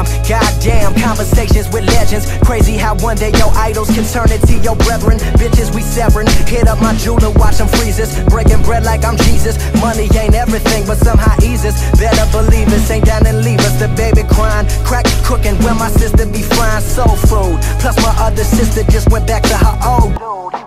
time. Goddamn, conversations with legends. Crazy how one day your idols can turn into your brethren. Bitches we severing, hit up my jeweler, watch them freezes. Breaking bread like I'm Jesus. Money ain't everything, but somehow eases. Better believe us, ain't down and leave us. The baby crying, crack cooking, where my sister be frying soul food. Plus my other sister just went back to her old dude.